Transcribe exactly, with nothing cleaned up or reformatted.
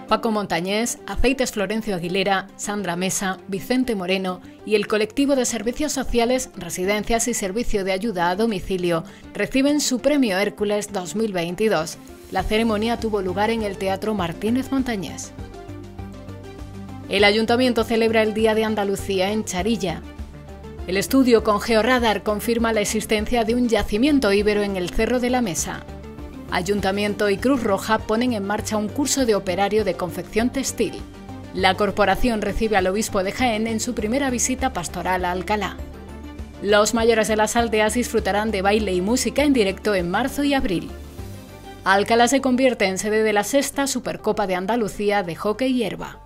Paco Montañés, Aceites Florencio Aguilera, Sandra Mesa, Vicente Moreno y el colectivo de servicios sociales, residencias y servicio de ayuda a domicilio reciben su premio Hércules dos mil veintidós. La ceremonia tuvo lugar en el Teatro Martínez Montañés. El Ayuntamiento celebra el Día de Andalucía en Charilla. El estudio con georradar confirma la existencia de un yacimiento íbero en el Cerro de la Mesa. Ayuntamiento y Cruz Roja ponen en marcha un curso de operario de confección textil. La corporación recibe al obispo de Jaén en su primera visita pastoral a Alcalá. Los mayores de las aldeas disfrutarán de baile y música en directo en marzo y abril. Alcalá se convierte en sede de la sexta Supercopa de Andalucía de hockey hierba.